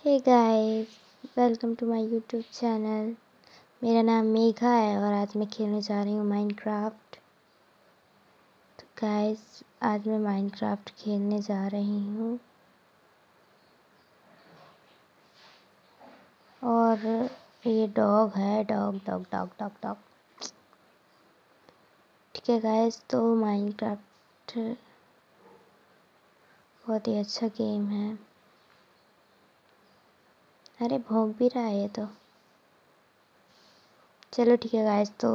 Hey guys, welcome to my YouTube channel. मेरा नाम मेघा है और आज मैं खेलने जा रही हूँ माइनक्राफ्ट। तो गाइस, आज मैं माइनक्राफ्ट खेलने जा रही हूँ और ये डॉग है। Dog dog dog dog dog. ठीक है गाइस, तो माइनक्राफ्ट बहुत ही अच्छा गेम है। अरे भौंक भी रहा है ये तो। चलो ठीक है गाइस, तो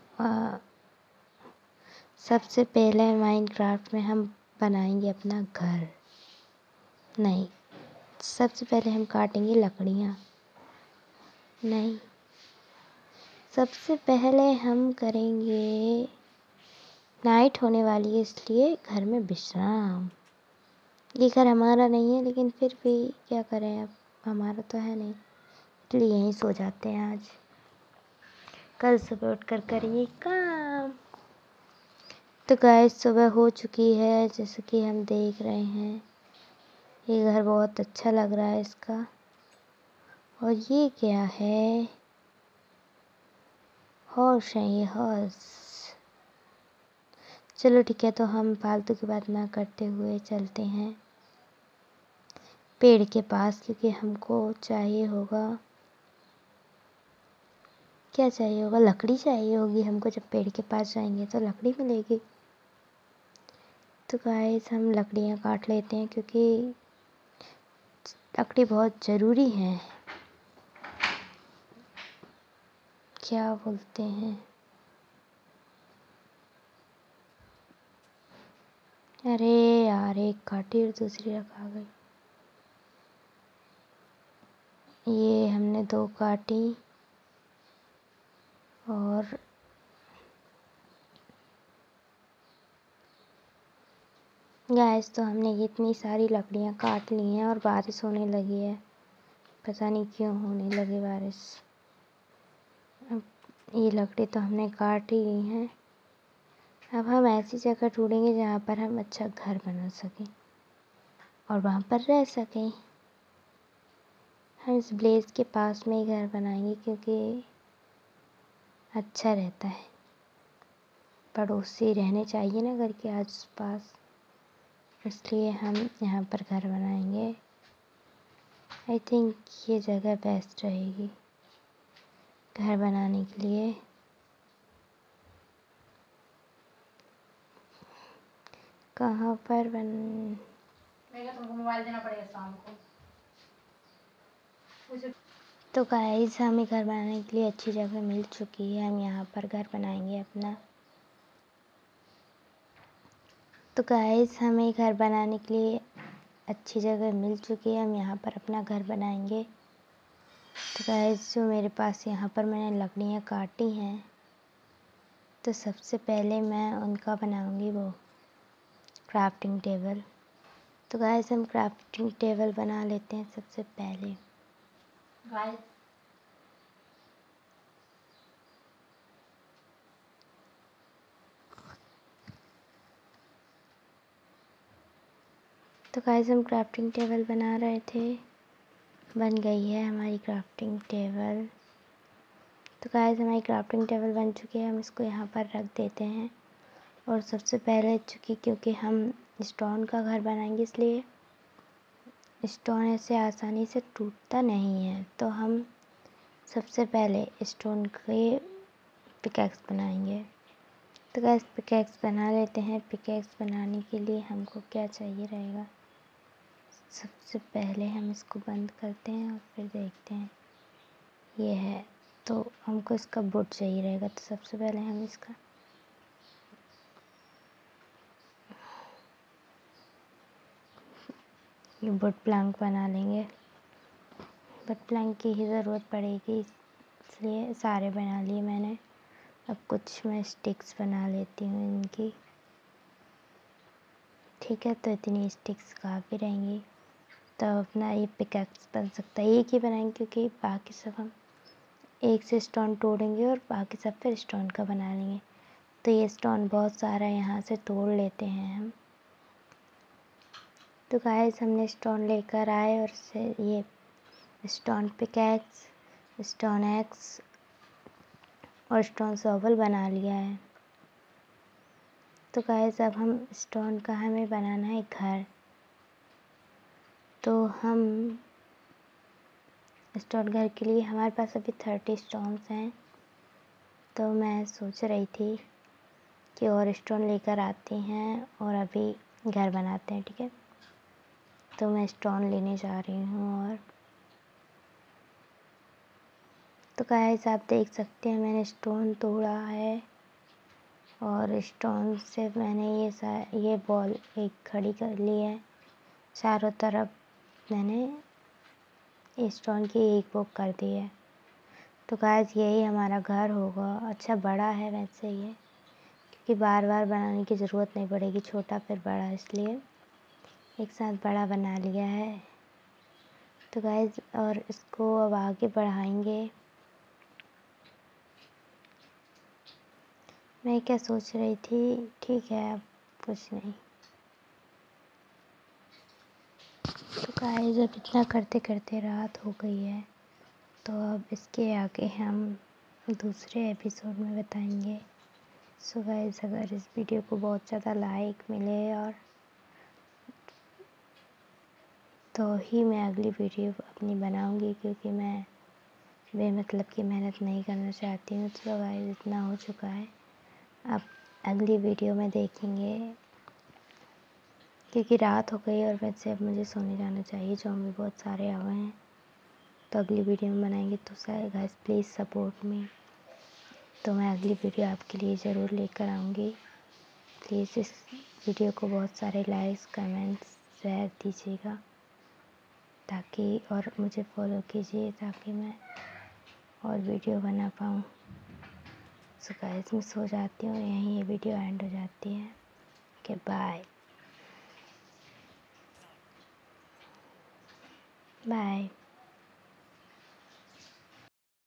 सबसे पहले माइनक्राफ्ट में हम बनाएंगे अपना घर। नहीं, सबसे पहले हम काटेंगे लकड़ियाँ। नहीं, सबसे पहले हम करेंगे, नाइट होने वाली है इसलिए घर में विश्राम। ये घर हमारा नहीं है लेकिन फिर भी क्या करें, अब हमारा तो है नहीं, इसलिए यहीं सो जाते हैं। आज कल सुबह उठकर करेंगे काम। तो गाइस, सुबह हो चुकी है जैसे कि हम देख रहे हैं। ये घर बहुत अच्छा लग रहा है इसका। और ये क्या है? हॉर्स है ये, हॉर्स। चलो ठीक है, तो हम फालतू की बात ना करते हुए चलते हैं पेड़ के पास, क्योंकि हमको चाहिए होगा, क्या चाहिए होगा, लकड़ी चाहिए होगी हमको। जब पेड़ के पास जाएंगे तो लकड़ी मिलेगी। तो गाइस, हम लकड़ियाँ काट लेते हैं क्योंकि लकड़ी बहुत ज़रूरी है। क्या बोलते हैं? अरे यार, एक काटी और दूसरी रखा गई। ये हमने 2 काटी और गाइस, तो हमने इतनी सारी लकड़ियाँ काट ली हैं और बारिश होने लगी है। पता नहीं क्यों होने लगी बारिश। अब ये लकड़ी तो हमने काट ही ली हैं। अब हम ऐसी जगह ढूंढेंगे जहाँ पर हम अच्छा घर बना सकें और वहाँ पर रह सकें। हम इस ब्लेज के पास में ही घर बनाएंगे क्योंकि अच्छा रहता है। पड़ोसी रहने चाहिए ना घर के आस पास, इसलिए हम यहाँ पर घर बनाएंगे। आई थिंक ये जगह बेस्ट रहेगी घर बनाने के लिए। कहाँ पर तुमको मोबाइल देना पड़ेगा शाम को। तो गाइस, हमें घर बनाने के लिए अच्छी जगह मिल चुकी है। हम यहाँ पर घर बनाएंगे अपना। तो गाइस, हमें घर बनाने के लिए अच्छी जगह मिल चुकी है। हम यहाँ पर अपना घर बनाएंगे। तो गाइस, जो मेरे पास यहाँ पर मैंने लकड़ियाँ काटी हैं, तो सबसे पहले मैं उनका बनाऊंगी वो क्राफ्टिंग टेबल। तो गाइस, हम क्राफ्टिंग टेबल बना लेते हैं सबसे पहले। तो गाइस, हम क्राफ्टिंग टेबल बना रहे थे, बन गई है हमारी क्राफ्टिंग टेबल। तो गाइस, हमारी क्राफ्टिंग टेबल बन चुकी है। हम इसको यहाँ पर रख देते हैं। और सबसे पहले क्योंकि हम स्टोन का घर बनाएंगे, इसलिए स्टोन ऐसे आसानी से टूटता नहीं है। तो हम सबसे पहले स्टोन के पिकैक्स बनाएंगे। तो गाइस, पिकैक्स बना लेते हैं। पिकैक्स बनाने के लिए हमको क्या चाहिए रहेगा, सबसे पहले हम इसको बंद करते हैं और फिर देखते हैं। ये है, तो हमको इसका वुड चाहिए रहेगा। तो सबसे पहले हम इसका ये वुड प्लैंक बना लेंगे। वुड प्लैंक की ही ज़रूरत पड़ेगी, इसलिए सारे बना लिए मैंने। अब कुछ मैं स्टिक्स बना लेती हूँ इनकी। ठीक है, तो इतनी स्टिक्स काफ़ी रहेंगी, तो अपना ये पिकैक्स बन सकता है। एक ही बनाएंगे क्योंकि बाकी सब हम एक से स्टोन तोड़ेंगे और बाकी सब फिर स्टोन का बना लेंगे। तो ये स्टोन बहुत सारा यहाँ से तोड़ लेते हैं हम। तो गाइस, हमने स्टोन लेकर आए और से ये स्टोन पिकैक्स, स्टोन एक्स और स्टोन शॉवल बना लिया है। तो गाइस अब हम स्टोन का हमें बनाना है घर। तो हम स्टोन घर के लिए हमारे पास अभी 30 स्टोन्स हैं। तो मैं सोच रही थी कि और स्टोन लेकर आते हैं और अभी घर बनाते हैं, ठीक है। तो मैं स्टोन लेने जा रही हूँ। और तो गाइस आप देख सकते हैं मैंने स्टोन तोड़ा है और स्टोन से मैंने ये बॉल एक खड़ी कर ली है। चारों तरफ मैंने स्टोन की एक बुक कर दी है। तो गाइस यही हमारा घर होगा। अच्छा बड़ा है वैसे ये, क्योंकि बार बार बनाने की ज़रूरत नहीं पड़ेगी, छोटा फिर बड़ा, इसलिए एक साथ बड़ा बना लिया है। तो गाइस और इसको अब आगे बढ़ाएंगे। मैं क्या सोच रही थी, ठीक है अब कुछ नहीं। तो गाइस अब इतना करते करते रात हो गई है। तो अब इसके आगे हम दूसरे एपिसोड में बताएंगे। सो गाइस अगर इस वीडियो को बहुत ज़्यादा लाइक मिले और तो ही मैं अगली वीडियो अपनी बनाऊंगी, क्योंकि मैं बेमतलब की मेहनत नहीं करना चाहती हूँ। तो गाइस इतना हो चुका है, अब अगली वीडियो में देखेंगे, क्योंकि रात हो गई और वैसे अब मुझे सोने जाना चाहिए। ज़ॉम्बी बहुत सारे आ गए हैं। तो अगली वीडियो में बनाएंगे। तो गाइस प्लीज़ सपोर्ट मी। तो मैं अगली वीडियो आपके लिए ज़रूर लेकर आऊँगी। प्लीज़ इस वीडियो को बहुत सारे लाइक्स, कमेंट्स, शेयर दीजिएगा ताकि, और मुझे फॉलो कीजिए ताकि मैं और वीडियो बना पाऊँ। सो गाइस मैं सो जाती हूँ, यहीं ये वीडियो एंड हो जाती है। Okay bye bye.